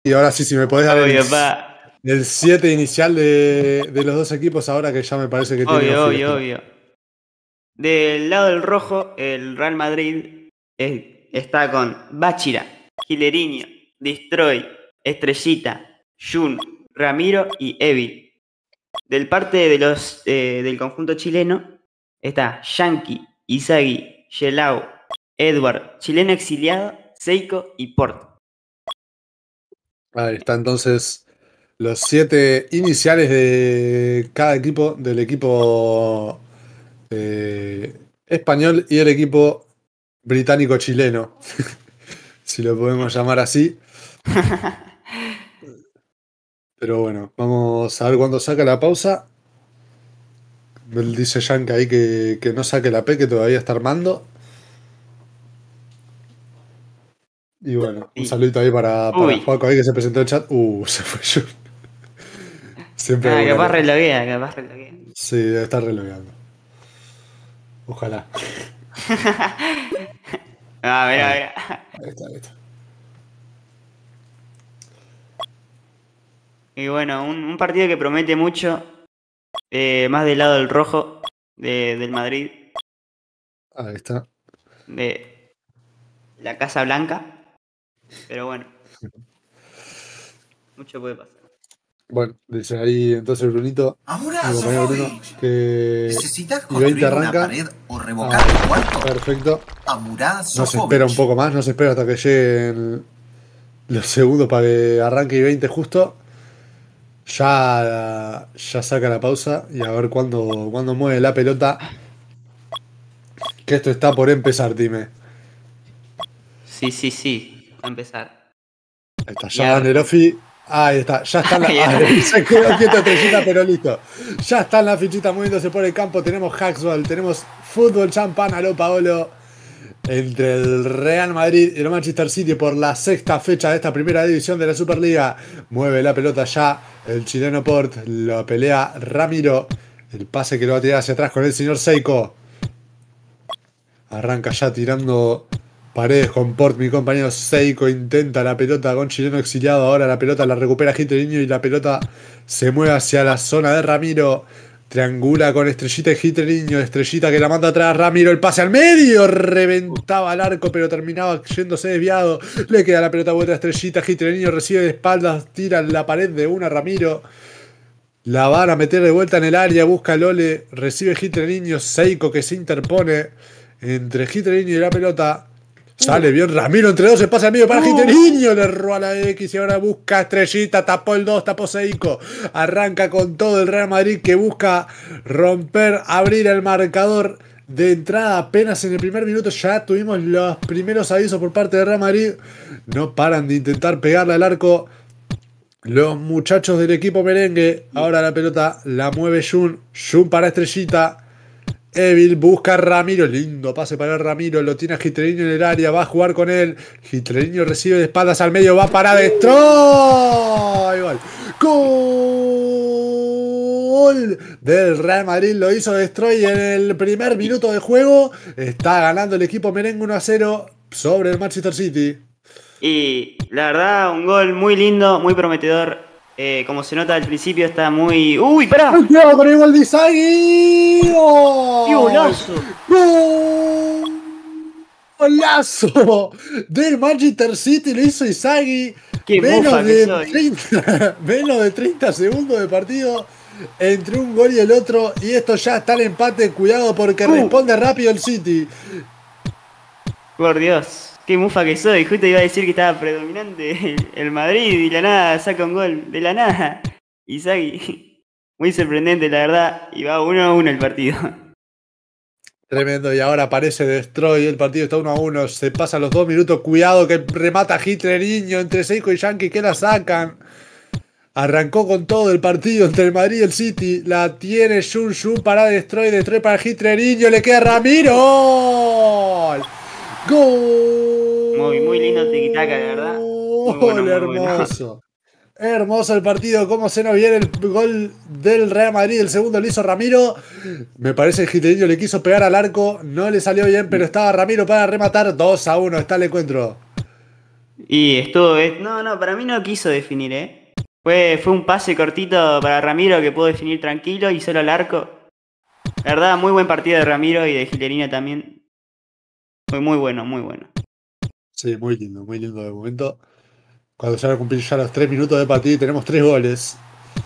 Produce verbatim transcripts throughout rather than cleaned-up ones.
Y ahora sí, si me podés dar Obvio, el, pa. el siete inicial de, de los dos equipos, ahora que ya me parece que tiene Obvio, un obvio, fiesta. obvio. Del lado del rojo, el Real Madrid es- está con Bachira, Gileriño, Destroy, Estrellita, Jun, Ramiro y Evil. Del parte de los eh, del conjunto chileno está Yankee, Izagi, Yelau, Edward, chileno exiliado, Seiko y Port. Ahí está entonces los siete iniciales de cada equipo, del equipo eh, español y el equipo británico-chileno, si lo podemos llamar así. Pero bueno, vamos a ver cuándo saca la pausa. Él dice Yank ahí que, que no saque la P, que todavía está armando. Y bueno, un Sí. saludito ahí para, para Uy, Joaco ahí que se presentó en el chat. Uh, se fue yo. Siempre ah, hay capaz una. reloguea, capaz reloguea. Sí, debe estar relogueando. Ojalá. Ah, mira, Ahí, mira. ahí está, ahí está. Y bueno, un, un partido que promete mucho, eh, más del lado del rojo de- del Madrid, Ahí está. de la Casa Blanca. Pero bueno, mucho puede pasar. Bueno, dice ahí entonces Brunito, mi compañero Bruno, Amuraz, que ¿necesitas y veinte construir una arranca. pared o revocar Ah, tu cuarto? perfecto. Amuraz No se espera un Sofovich. poco más, no se espera hasta que lleguen los segundos para que arranque y veinte justo. Ya, ya saca la pausa y a ver cuándo, cuándo mueve la pelota. Que esto está por empezar, dime. Sí, sí, sí, va a empezar. Ahí está, Y ya va arranca. Nerofi. Ahí está, ya está la. Ahí Ahí está. se quedó quieto Estrellita, pero listo. Ya están las fichitas moviéndose por el campo. Tenemos Hacksball, tenemos fútbol champán a lo Paolo. Entre el Real Madrid y el Manchester City por la sexta fecha de esta primera división de la Superliga. Mueve la pelota ya el chileno Port. Lo pelea Ramiro. El pase que lo va a tirar hacia atrás con el señor Seiko. Arranca ya tirando paredes con Port. Mi compañero Seiko intenta la pelota con chileno exiliado. Ahora la pelota la recupera Gitteriño y la pelota se mueve hacia la zona de Ramiro. Triangula con Estrellita y Gitteriño. Estrellita que la manda atrás. Ramiro, el pase al medio. Reventaba el arco, pero terminaba yéndose desviado. Le queda la pelota vuelta a Estrellita. Gitteriño recibe de espaldas. Tira en la pared de una Ramiro. La van a meter de vuelta en el área. Busca Lole. Recibe Gitteriño. Seiko que se interpone entre Gitteriño y la pelota. Sale bien Ramiro entre dos, se pasa al medio para Gitteriño, le roba la X y ahora busca Estrellita, tapó el dos, tapó Seiko. Arranca con todo el Real Madrid que busca romper, abrir el marcador de entrada apenas en el primer minuto. Ya tuvimos los primeros avisos por parte de Real Madrid. No paran de intentar pegarle al arco los muchachos del equipo merengue. Ahora la pelota la mueve Jun, Jun para Estrellita. Evil busca a Ramiro, lindo pase para Ramiro, lo tiene a Gitteriño en el área, va a jugar con él. Gitteriño recibe de espaldas al medio, va para Destroy. Gol. Gol del Real Madrid, lo hizo Destroy en el primer minuto de juego. Está ganando el equipo merengue uno a cero sobre el Manchester City. Y la verdad, un gol muy lindo, muy prometedor. Eh, como se nota al principio, está muy. ¡Uy, pará! ¡Cuidado con el gol de Izagui! ¡Qué golazo! ¡Golazo! Del Manchester City lo hizo Izagui. ¡Qué Menos mufa que de, soy! treinta, menos de treinta segundos de partido entre un gol y el otro. Y esto ya está el empate. Cuidado porque Uh. responde rápido el City. Por Dios, qué mufa que soy. Justo iba a decir que estaba predominante el, el Madrid y la nada saca un gol. De la nada. Izagui. Muy sorprendente, la verdad. Y va uno a uno el partido. Tremendo, y ahora aparece Destroy, el partido está uno a uno, se pasan los dos minutos, cuidado que remata Hitleriño entre Seiko y Yankee que la sacan. Arrancó con todo el partido entre el Madrid y el City, la tiene Jun Jun para Destroy, Destroy para Hitleriño, le queda Ramiro. ¡Gol! Muy, muy lindo tiquitaca, la verdad. Muy bueno, muy hermoso. bueno. Hermoso el partido, cómo se nos viene el gol del Real Madrid, el segundo lo hizo Ramiro. Me parece que Gitteriño le quiso pegar al arco, no le salió bien, pero estaba Ramiro para rematar. Dos a uno está el encuentro. Y estuvo... eh, No, no, para mí no quiso definir, ¿eh? Fue, fue un pase cortito para Ramiro que pudo definir tranquilo y solo al arco. La verdad, muy buen partido de Ramiro y de Gilerino también. Fue muy bueno, muy bueno. Sí, muy lindo, muy lindo de momento. Cuando se van a cumplir ya los tres minutos de partido y tenemos tres goles.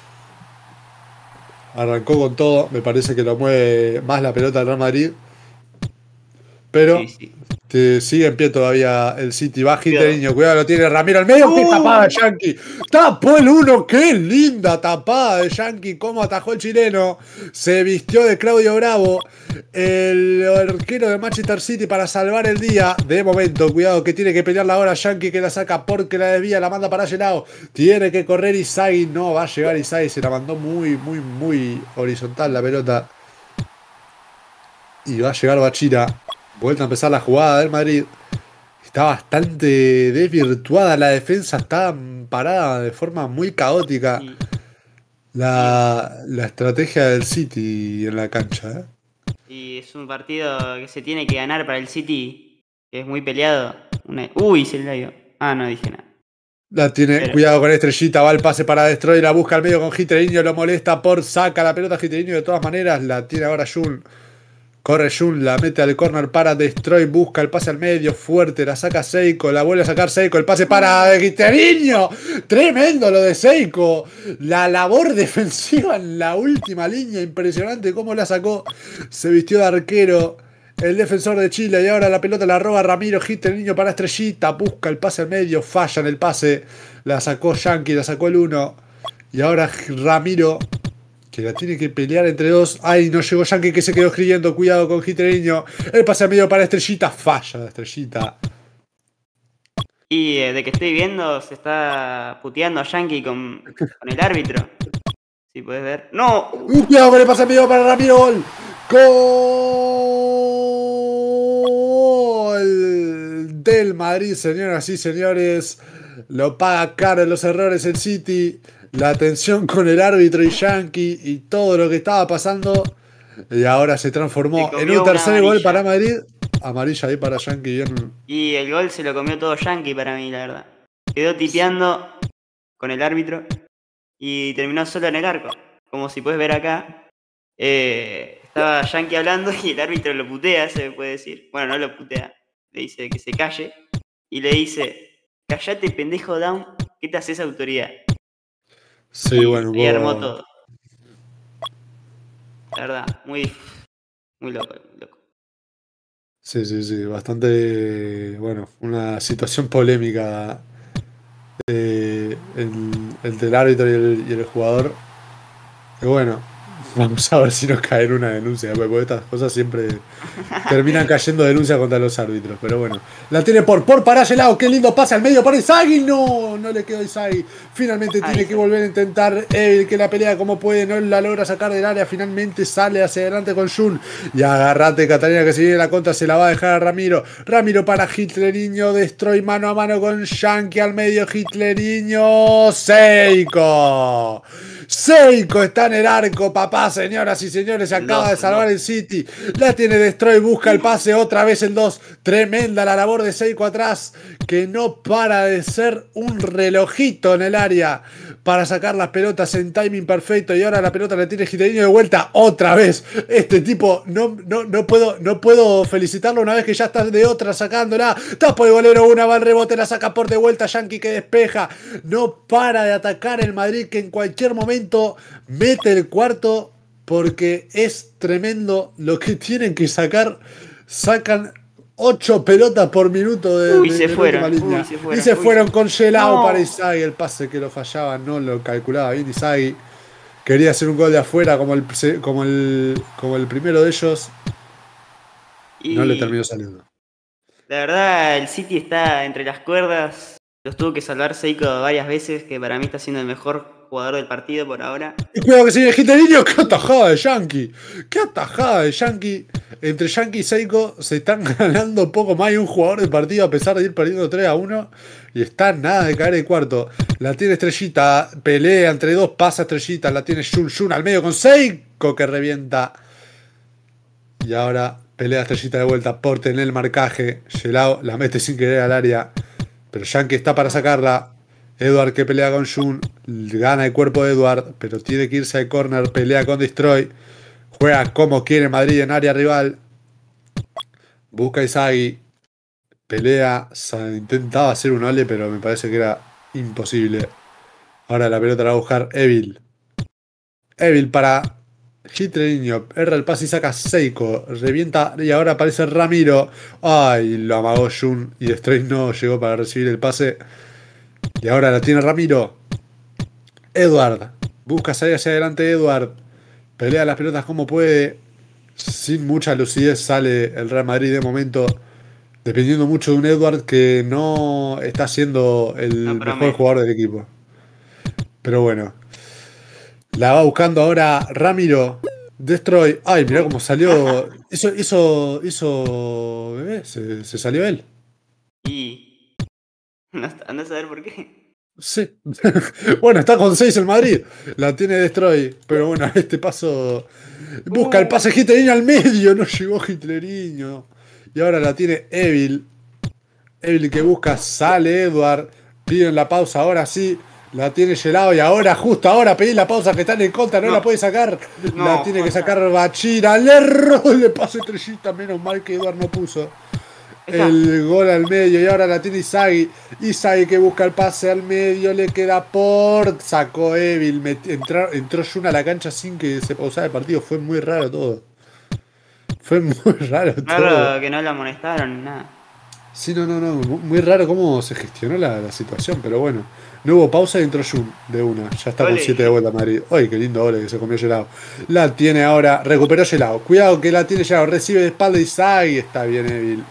Arrancó con todo, me parece que lo mueve más la pelota del Real Madrid. Sí, Pero sí. te sigue en pie todavía el City. Va Cuidado. Giteño, cuidado, lo tiene Ramiro al medio. ¡Qué ¡Uh! tapada de Yankee! ¡Tapó el uno! ¡Qué linda tapada de Yankee! ¿Cómo atajó el chileno? Se vistió de Claudio Bravo, el arquero de Manchester City, para salvar el día. De momento, cuidado que tiene que pelearla ahora Yankee, que la saca porque la desvía, la manda para Gelao. Tiene que correr Izagui. No va a llegar Izagui. Se la mandó muy, muy, muy horizontal la pelota. Y va a llegar Bachira. Vuelta a empezar la jugada del Madrid. Está bastante desvirtuada la defensa. Está parada de forma muy caótica. Y, y, La, la estrategia del City en la cancha. ¿eh? y es un partido que se tiene que ganar para el City, que es muy peleado. Una- Uy, se le dio. Ah, no dije nada. La tiene, Pero, cuidado con Estrellita, va el pase para Destroy, la busca al medio con Giterinho, lo molesta por saca la pelota Giterinho de todas maneras, la tiene ahora Jun. Corre Jun, la mete al corner para Destroy, busca el pase al medio, fuerte, la saca Seiko, la vuelve a sacar Seiko, el pase para Giterinho. Tremendo lo de Seiko. La labor defensiva en la última línea, impresionante cómo la sacó. Se vistió de arquero el defensor de Chile y ahora la pelota la roba Ramiro, Giterinho para Estrellita, busca el pase al medio, falla en el pase, la sacó Yankee, la sacó el uno. Y ahora Ramiro, que la tiene que pelear entre dos. Ay, no llegó Yankee, que se quedó escribiendo. Cuidado con Giterinho. El pase al medio para Estrellita. Falla la Estrellita. y eh, de que estoy viendo, se está puteando a Yankee con, con el árbitro. Si puedes ver. ¡No! Uh, cuidado con el pase al medio para Ramiro. Gol. Gol del Madrid, señoras y señores. Lo paga caro en los errores el City. La tensión con el árbitro y Yankee y todo lo que estaba pasando. Y ahora se Se transformó en comió un una tercer gol amarilla. para Madrid. Amarilla ahí para Yankee. Bien. Y el gol se lo comió todo Yankee para mí, la verdad. Quedó tipeando con el árbitro y terminó solo en el arco. Como si puedes ver acá, eh, estaba Yankee hablando y el árbitro lo putea, se puede decir. Bueno, no lo putea, le dice que se calle y le dice: callate, pendejo Down, ¿qué te haces autoridad? Sí, Y bueno, ahí armó vos... todo. La verdad, muy, muy loco, muy loco. Sí, sí, sí, bastante, bueno, una situación polémica, eh, el, el del árbitro y el, y el jugador. Y bueno, vamos a ver si nos cae en una denuncia, porque estas cosas siempre terminan cayendo denuncias contra los árbitros. Pero bueno, la tiene por por para Gelao, qué lindo pase al medio para Izagui. No, no le quedó Izagui. Finalmente Ahí tiene que está. volver a intentar Evil, que la pelea como puede, no la logra sacar del área. Finalmente sale hacia adelante con Jun. Y agarrate, Catalina, que si viene la contra se la va a dejar a Ramiro. Ramiro para Hitleriño, Destroy mano a mano con Yankee al medio. Hitleriño, Seiko. Seiko está en el arco, papá, señoras y señores, se El acaba dos, de el salvar dos. el City. La tiene Destroy, busca el pase, otra vez el dos. Tremenda la labor de Seiko atrás, que no para de ser un relojito en el área para sacar las pelotas en timing perfecto. Y ahora la pelota la tiene Giterinho de vuelta otra vez. Este tipo, no, no, no, puedo, no puedo felicitarlo una vez que ya está de otra sacándola. Tapo el golero, una va al rebote, la saca por de vuelta. Yankee que despeja. No para de atacar el Madrid, que en cualquier momento mete el cuarto, porque es tremendo lo que tienen que sacar. Sacan ocho pelotas por minuto de, Uy, de, se de la fueron, última línea. uy, se fueron, Y se uy, fueron se- congelados No. para Izagui. El pase que lo fallaba no lo calculaba bien Izagui. Quería hacer un gol de afuera como el, como el, como el primero de ellos. No le Y terminó saliendo. la verdad, el City está entre las cuerdas. Los tuvo que salvar Seiko varias veces, que para mí está siendo el mejor jugador del partido por ahora. Y cuidado que sigue Giterinho. ¡Qué atajada de Yankee! ¡Qué atajada de Yankee! Entre Yankee y Seiko se están ganando poco más de un jugador de partido, a pesar de ir perdiendo tres a uno. Y está nada de caer el cuarto. La tiene Estrellita. Pelea entre dos. Pasa Estrellita. La tiene Jun Jun al medio con Seiko, que revienta. Y ahora pelea Estrellita de vuelta. Porte en el marcaje. Gelao la mete sin querer al área. Pero Yankee está para sacarla. Edward que pelea con Jun. Gana el cuerpo de Edward, pero tiene que irse al corner. Pelea con Destroy. Juega como quiere Madrid en área rival. Busca a Izagi. Pelea. Intentaba hacer un ole, pero me parece que era imposible. Ahora la pelota la va a buscar Evil. Evil para Hitlerinho. Erra el pase y saca Seiko. Revienta y ahora aparece Ramiro. Ay, lo amagó Jun. Y Destroy no llegó para recibir el pase. Y ahora la tiene Ramiro. Edward. Busca salir hacia adelante Edward. Pelea las pelotas como puede. Sin mucha lucidez sale el Real Madrid de momento. Dependiendo mucho de un Edward que no está siendo el No mejor promete. jugador del equipo. Pero bueno. La va buscando ahora Ramiro. Destroy. Ay, mirá cómo salió. Hizo, hizo, hizo. ¿Bebé? Se, se salió él. Y. No, anda a saber por qué. Sí. Bueno, está con seis el Madrid. La tiene Destroy. Pero bueno, a este paso. Busca el pase Hitlerinho al medio. No llegó Hitlerinho. Y ahora la tiene Evil. Evil que busca. Sale Edward. Piden la pausa. Ahora sí. La tiene Gelado. Y ahora, justo ahora, pedí la pausa que están en contra. No, No. la puede sacar. No, la tiene que Juanza. sacar Bachira. Le erró. Le pasa estrellita. Menos mal que Edward no puso Está. el gol al medio. Y ahora la tiene Izagi. Izagi que busca el pase al medio. Le queda por. Sacó Evil. Met- entró, entró Jun a la cancha sin que se pausara el partido. Fue muy raro todo. Fue muy raro todo. Claro que no la amonestaron ni nada. Sí, no, no, no. mu- Muy raro cómo se gestionó la, la situación. Pero bueno. No hubo pausa y entró Jun de una. Ya está con Ole. siete de vuelta a Madrid. Ay, qué lindo ole que se comió Gelado. La tiene ahora. Recuperó Gelado. Cuidado que la tiene Gelado. Recibe de espalda Izagi. Está bien, Evil.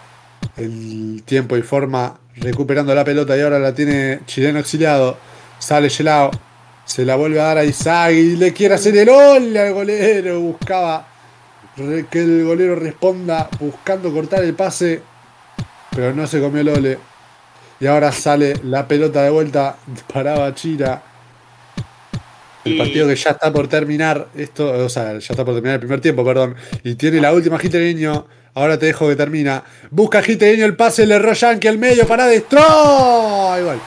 El tiempo y forma recuperando la pelota y ahora la tiene Chileno exiliado. Sale Gelao. Se la vuelve a dar a Izagi. Le quiere hacer el ole al golero. Buscaba re- que el golero responda buscando cortar el pase. Pero no se comió el ole. Y ahora sale la pelota de vuelta para Bachira. El Y- partido que ya está por terminar. Esto, o sea, ya está por terminar el primer tiempo, perdón. Y tiene la última Hitlerinho. Ahora te dejo que termina. Busca Hitlerinho el pase, le erró Yankee al medio para Destroy. Igual.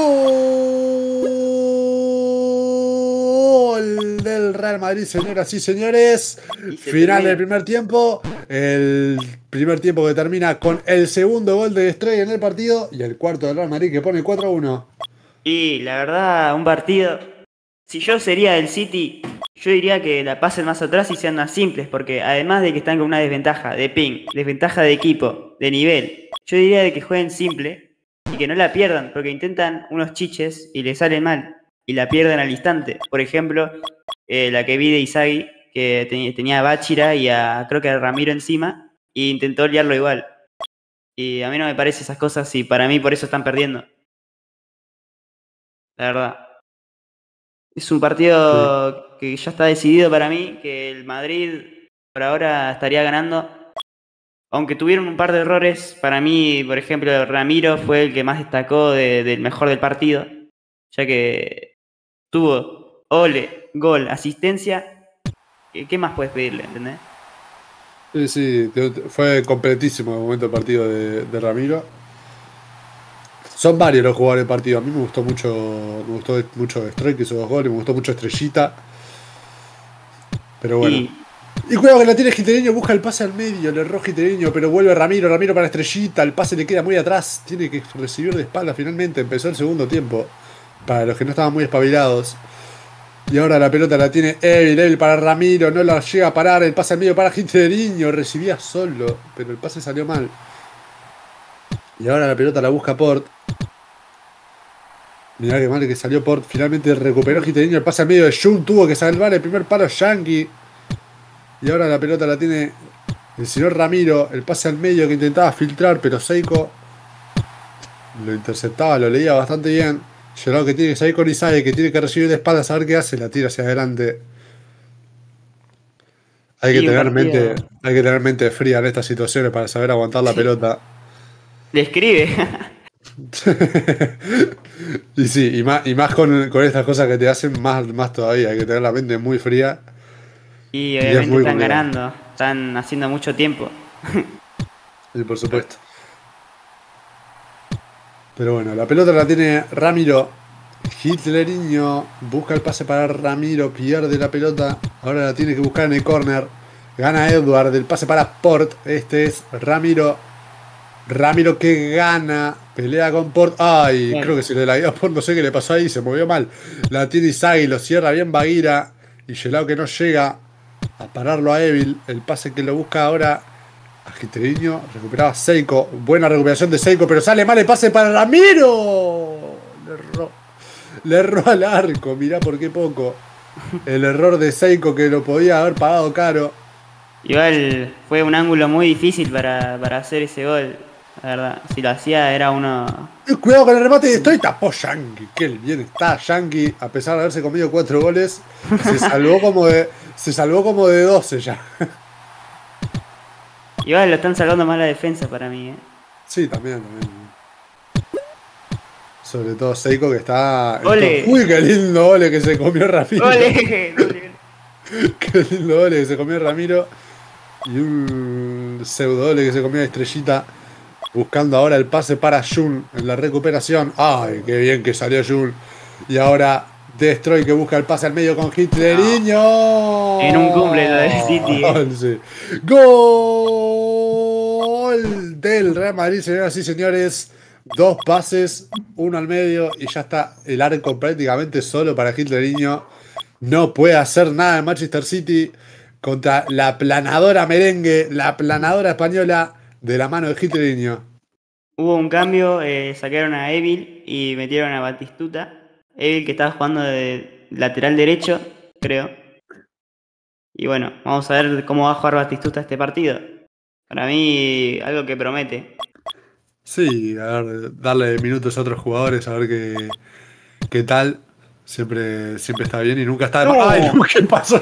Gol del Real Madrid, señoras y señores. Y se Final termina. del primer tiempo. El primer tiempo que termina con el segundo gol de Destroy en el partido. Y el cuarto del Real Madrid que pone cuatro a uno. Y la verdad, un partido. Si yo sería del City, yo diría que la pasen más atrás y sean más simples, porque además de que están con una desventaja de ping, desventaja de equipo, de nivel, yo diría de que jueguen simple y que no la pierdan, porque intentan unos chiches y les salen mal y la pierden al instante. Por ejemplo, eh, la que vi de Izagi, que te- tenía a Bachira y a creo que a Ramiro encima, e intentó liarlo igual. Y a mí no me parece esas cosas y para mí por eso están perdiendo. La verdad. Es un partido que ya está decidido para mí, que el Madrid por ahora estaría ganando. Aunque tuvieron un par de errores, para mí, por ejemplo, Ramiro fue el que más destacó de- del mejor del partido, ya que tuvo ole, gol, asistencia. ¿Qué qué más puedes pedirle, entendés? Sí, sí, te- te- fue completísimo el momento del partido de, de Ramiro. Son varios los jugadores del partido. A mí me gustó mucho, me gustó mucho Destroy que hizo dos goles, me gustó mucho Estrellita. Pero bueno. Y Y cuidado que la tiene Hitlerinho, busca el pase al medio, le erró Hitlerinho, pero vuelve Ramiro, Ramiro para Estrellita, el pase le queda muy atrás, tiene que recibir de espalda finalmente, empezó el segundo tiempo, para los que no estaban muy espabilados. Y ahora la pelota la tiene Evil, Evil para Ramiro, no la llega a parar, el pase al medio para Hitlerinho, recibía solo, pero el pase salió mal. Y ahora la pelota la busca Port. Mirá que mal que salió Port, finalmente recuperó Hitlerinho, el pase al medio de Jun, tuvo que salvar el primer palo Yankee. Y ahora la pelota la tiene el señor Ramiro. El pase al medio que intentaba filtrar, pero Seiko lo interceptaba, lo leía bastante bien. Gerardo que tiene que salir con Izagi, que tiene que recibir de espaldas, a ver qué hace, la tira hacia adelante. Hay que, Sí, un tener partido- mente, hay que tener mente fría en estas situaciones para saber aguantar la Sí. pelota. le escribe. Y sí, y más, y más con, con estas cosas que te hacen, más, más todavía. Hay que tener la mente muy fría. Y es obviamente muy están complicado. ganando, están haciendo mucho tiempo. Y por supuesto. Pero bueno, la pelota la tiene Ramiro. Hitleriño busca el pase para Ramiro, pierde la pelota. Ahora la tiene que buscar en el córner. Gana Edward, el pase para Port. Este es Ramiro. Ramiro que gana. Pelea con Port. Ay, Bien. creo que se le la dio a Port. No sé qué le pasó ahí. Se movió mal. La tiene Izagui, lo cierra bien Baguira. Y Gelao que no llega a pararlo a Evil. El pase que lo busca ahora a Hitleriño. Recuperaba Seiko. Buena recuperación de Seiko, pero sale mal el pase para Ramiro. Le erró. Le erró al arco. Mirá por qué poco. El error de Seiko que lo podía haber pagado caro. Igual fue un ángulo muy difícil para, para hacer ese gol. La verdad, si lo hacía era uno. Eh, Cuidado con el remate de estoy. Tapó Yankee. Qué bien está Yankee. A pesar de haberse comido cuatro goles. Se salvó como de. Se salvó como de doce ya. Igual lo están salvando más la defensa para mí, eh. Sí, también, también. Sobre todo Seiko que está. ¡Ole! Uy, qué lindo ole que se comió Ramiro. ¡Ole! ¡Ole! Qué lindo ole que se comió Ramiro. Y un pseudo ole que se comió Estrellita. Buscando ahora el pase para Jun en la recuperación. ¡Ay, qué bien que salió Jun! Y ahora Destroy que busca el pase al medio con Hitleriño. En un cumple lo del City, eh. Gol, sí. Gol del Real Madrid, señoras y señores. Dos pases, uno al medio y ya está el arco prácticamente solo para Hitleriño. No puede hacer nada en Manchester City contra la planadora merengue, la planadora española de la mano de Hitleriño. Hubo un cambio, eh, sacaron a Evil y metieron a Batistuta. Evil que estaba jugando de lateral derecho, creo. Y bueno, vamos a ver cómo va a jugar Batistuta este partido. Para mí, algo que promete. Sí, a ver, darle minutos a otros jugadores, a ver qué, qué tal. Siempre, siempre está bien y nunca está de más. ¡No! ¡Ay, no! ¿Qué pasó?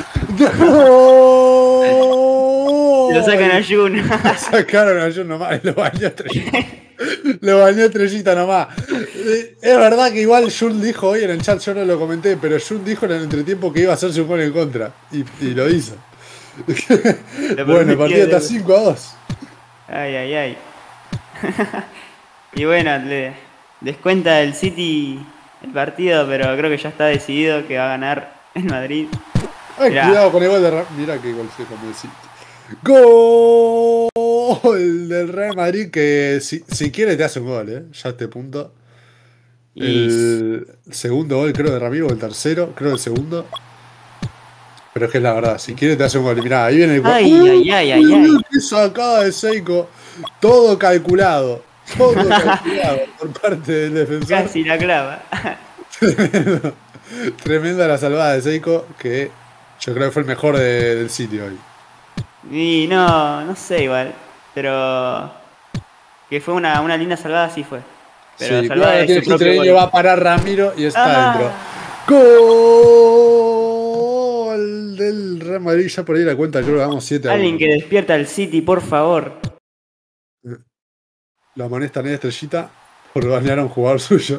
Lo sacan a Jun. Sacaron a Jun nomás, lo bañó Estrellita. Lo bañó Estrellita nomás. Eh, Es verdad que igual Jun dijo hoy en el chat, yo no lo comenté, pero Jun dijo en el entretiempo que iba a hacerse un gol en contra. Y, y lo hizo. Lo Bueno, el permitió, partido está le- cinco a dos. Ay, ay, ay. Y bueno, le descuenta el City el partido, pero creo que ya está decidido que va a ganar el Madrid. Ay, Mirá. cuidado con el gol de Real. Mirá qué gol se come el City. Gol del Real Madrid que si, si quiere te hace un gol, ¿eh? Ya a este punto. Y El segundo gol creo de Ramiro, o el tercero, creo el segundo. Pero es que es la verdad, si quiere te hace un gol. Y mirá, ahí viene el gol. Ay, ay, ay, ay, ay. ¡Qué sacada de Seiko! Todo calculado. Todo calculado por parte del defensor. Casi la clava. Tremendo. Tremenda la salvada de Seiko, que yo creo que fue el mejor de- del sitio hoy. Y no, no sé igual. Pero que fue una, una linda salvada, sí fue. Pero Sí, salvada cuidado, de tiene su propio Hitleriño, gol. va a parar Ramiro y está Ah. adentro. Gol del Real Madrid. Ya por ahí la cuenta, creo que vamos siete a Alguien uno. que despierta al City, por favor. La amonestan en Estrellita por bañar a un jugador suyo.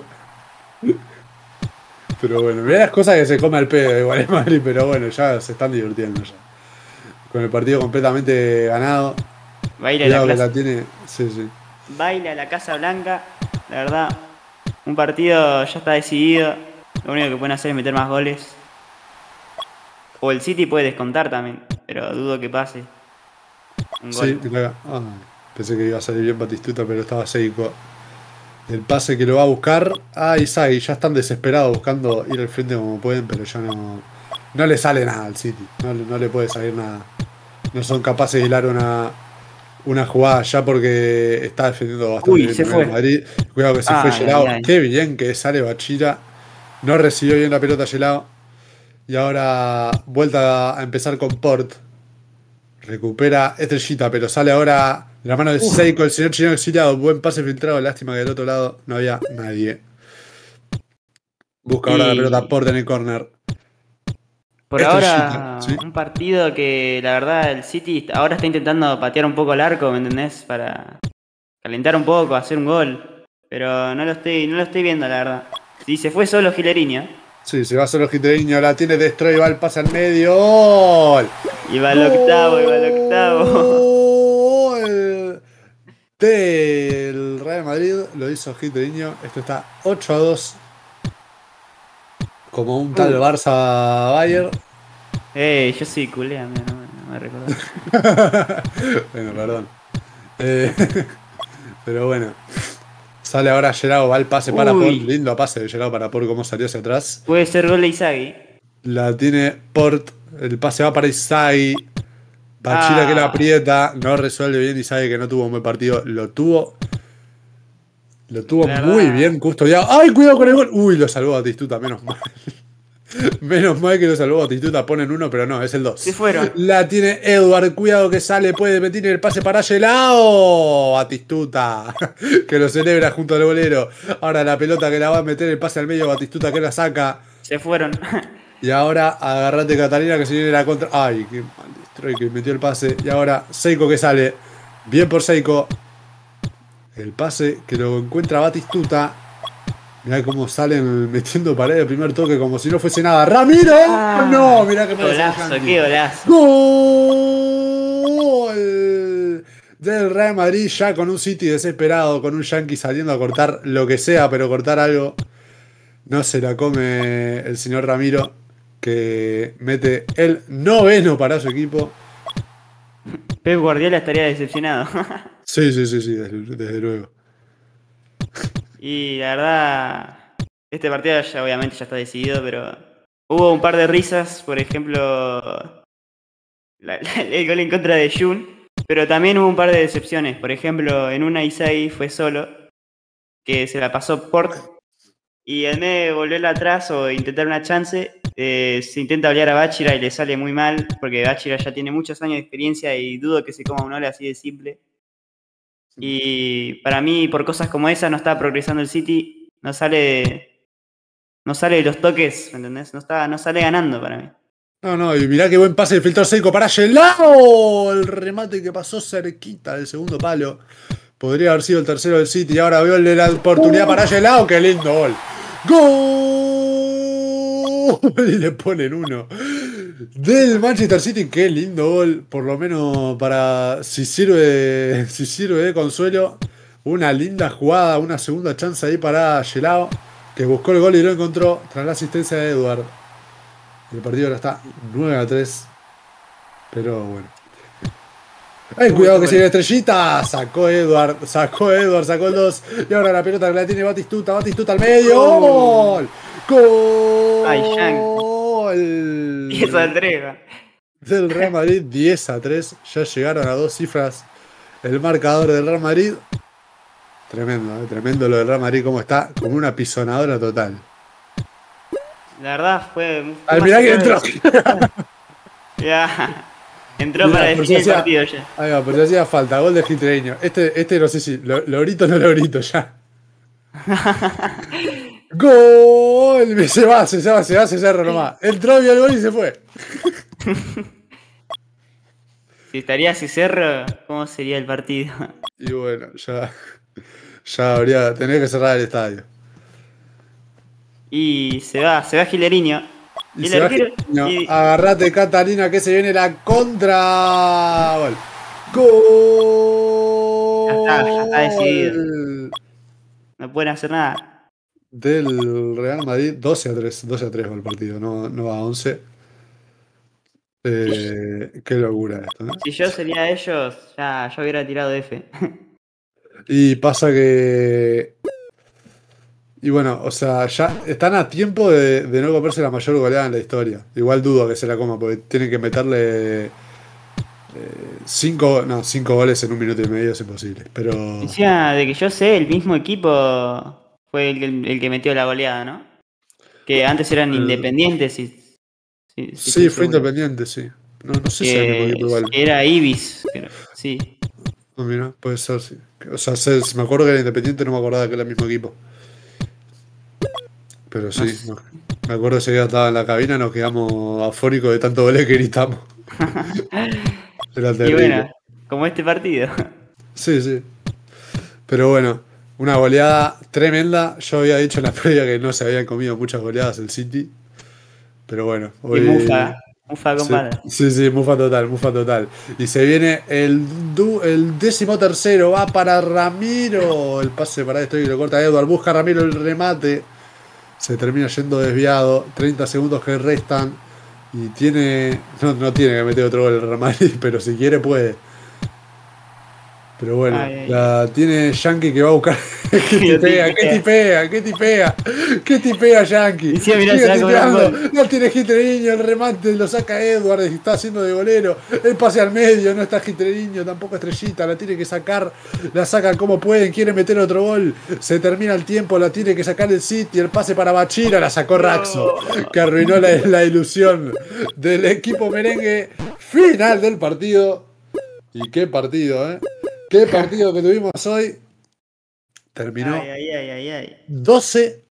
Pero bueno, mirá las cosas que se come al pedo igual en Madrid, pero bueno, ya se están divirtiendo ya. Con el partido completamente ganado. Baila la, Cuidado que clase- la tiene. Sí, sí. baila la Casa Blanca. La verdad, un partido ya está decidido. Lo único que pueden hacer es meter más goles. O el City puede descontar también, pero dudo que pase. Un Sí, gol. la- ah, pensé que iba a salir bien Batistuta, pero estaba Seiko. El pase que lo va a buscar. Ah, Isai, ya están desesperados buscando ir al frente como pueden, pero ya no. No le sale nada al City. No, le- no le puede salir nada. No son capaces de hilar una, una jugada ya porque está defendiendo bastante Uy, bien se el Real fue. Madrid. Cuidado que se fue Ay, Gelao. ay, ay. Qué bien que sale Bachira. No recibió bien la pelota Gelao. Y ahora vuelta a empezar con Port. Recupera Estrellita, pero sale ahora de la mano de Seiko, el señor chileno exiliado. Buen pase filtrado. Lástima que del otro lado no había nadie. Busca ahora la Y- pelota Port en el corner. Por Estrellita, ahora, sí. un partido que la verdad el City ahora está intentando patear un poco el arco, ¿me entendés? Para calentar un poco, hacer un gol. Pero no lo estoy, no lo estoy viendo, la verdad. Si se fue solo Gileriño, Sí, se va solo Hitleriño. La tiene Destroy, va el pase al medio. ¡Gol! iba al octavo, iba al octavo. Gol del Real Madrid. Madrid, lo hizo Giteño. Esto está ocho a dos. Como un tal Uh. Barça Bayern. Eh, yo soy culé, amigo, no, me- no me recordó. Bueno, perdón. Eh, pero bueno. Sale ahora Gerard, va el pase para Port. Uy, Lindo pase de Gerard para Port, cómo salió hacia atrás. puede ser gol de Izagui. La tiene Port. El pase va para Isai. Bachira que la Ah, aprieta. No resuelve bien Isai, que no tuvo un buen partido. Lo tuvo. Lo tuvo la muy verdad. bien custodiado. ¡Ay, cuidado con el gol! Uy, lo salvó Batistuta, menos mal. Menos mal que lo salvó Batistuta. Ponen uno, pero no, es el Se dos. fueron. La tiene Edward. Cuidado que sale. Puede meter el pase para Gelao. Batistuta. Que lo celebra junto al golero. Ahora la pelota que la va a meter el pase al medio. Batistuta que la saca. Se fueron. Y ahora agarrate Catalina que se viene la contra. Ay, qué mal destroy que metió el pase. Y ahora Seiko que sale. Bien por Seiko. El pase que lo encuentra Batistuta. Mirá cómo salen metiendo pared de primer toque como si no fuese nada. ¡Ramiro! Ah, ¡No! Mirá que qué parece golazo, qué golazo. ¡Gol! Del Real Madrid ya con un City desesperado, con un Yankee saliendo a cortar lo que sea, pero cortar algo. No se la come el señor Ramiro, que mete el noveno para su equipo. Pep Guardiola estaría decepcionado. Sí, sí, sí, sí, desde, desde luego. Y la verdad, este partido ya obviamente ya está decidido, pero hubo un par de risas, por ejemplo, la- la- el gol en contra de Jun, pero también hubo un par de decepciones. Por ejemplo, en una Isai fue solo, que se la pasó Port, y en vez de volverla atrás o intentar una chance, eh, se intenta olear a Bachira y le sale muy mal, porque Bachira ya tiene muchos años de experiencia y dudo que se coma un gol así de simple. Y para mí, por cosas como esas, no está progresando el City, no sale, no sale de los toques, ¿me entendés? No, está, no sale ganando para mí. No, no, y mirá qué buen pase del filtro seco para Gelao. El remate que pasó cerquita del segundo palo. Podría haber sido el tercero del City. Y ahora veo la oportunidad para Gelao. ¡Qué lindo gol! ¡Gol! Y le ponen uno. Del Manchester City. ¡Qué lindo gol! Por lo menos para. Si sirve, si sirve de consuelo. Una linda jugada. Una segunda chance ahí para Gelao. Que buscó el gol y lo encontró. Tras la asistencia de Edward. El partido ahora está nueve a tres. Pero bueno. ¡Ay, cuidado que sigue estrellita! Sacó Edward, sacó Edward, sacó el dos. Y ahora la pelota que la tiene Batistuta, Batistuta al medio. ¡Gol! ¡Gol! Ay, Y esa entrega. Del Real Madrid, diez a tres. Ya llegaron a dos cifras el marcador del Real Madrid. Tremendo, ¿eh? Tremendo lo del Real Madrid, como está, con una pisonadora total. La verdad fue. fue Ay, más mirá que cerca entró. de- Ya. Entró Mirá, para por si definir el hacía- partido ya. Ahí va, por si hacía falta, gol de Gitreño. Este, este no sé si lo, lo grito o no lo grito ya. ¡Gol! Se va, se va, se va, se cerra nomás. Entró, vio el gol y se fue. Si estaría así cerro, ¿cómo sería el partido? Y bueno, ya, ya habría, tenía que cerrar el estadio. Y se va, se va Gileriño. Y Y el se va arquero. Gitreño. y- Agarrate, Catalina, que se viene la contra. Gol. Gol. Ya está, ya está decidido. No pueden hacer nada. Del Real Madrid, doce a tres. doce a tres va el partido, no, no va a once. Eh, qué locura esto, ¿no? Si yo sería ellos, ya yo hubiera tirado F. Y pasa que. Y bueno, o sea, ya están a tiempo de, de no comerse la mayor goleada en la historia. Igual dudo que se la coma, porque tienen que meterle. eh, cinco, no, cinco goles en un minuto y medio es imposible. Pero. Encima de que yo sé, el mismo equipo fue el, que- el que metió la goleada, ¿no? Que antes eran Eh, independientes. Y, sí, sí, Sí, estoy fue seguro. independiente, sí. No, no sé si era el mismo Que, equipo igual. que era Ibis, creo. Sí. No, mira, puede ser, sí. O sea, sé- me acuerdo que era independiente, no me acordaba que era el mismo equipo. Pero No sí, sé. no. Me acuerdo ese día estaba en la cabina, nos quedamos afónicos de tanto goles que gritamos. Era Y terrible. bueno, como este partido. Sí, sí. Pero bueno, una goleada tremenda. Yo había dicho en la previa que no se habían comido muchas goleadas el City. Pero bueno, Qué hoy, mufa. Mufa con Sí, patas. sí, sí, mufa total, mufa total. Y se viene el, du- el décimo tercero, va para Ramiro. El pase para esto y lo corta Edward. Busca Ramiro el remate. Se termina yendo desviado. treinta segundos que restan. Y tiene. No, no tiene que meter otro gol el Real Madrid, pero si quiere puede. Pero bueno, Ay, ay, ay. la tiene Yankee que va a buscar. ¿Qué Lo tipea? ¿Qué tipea. tipea? ¿Qué tipea? ¿Qué tipea Yankee? Y sí, mirá, Sigue se va a comer un tipeando. gol. No tiene Gitreriño, el remate lo saca Edward, está haciendo de golero. El pase al medio, no está Gitreriño, tampoco Estrellita, la tiene que sacar. La sacan como pueden, quiere meter otro gol. Se termina el tiempo, la tiene que sacar el City. El pase para Bachira, la sacó Raxo, que arruinó la, la ilusión del equipo merengue. Final del partido. Y qué partido, ¿eh? Qué partido que tuvimos hoy. Terminó Ay, ay, ay, ay, ay. doce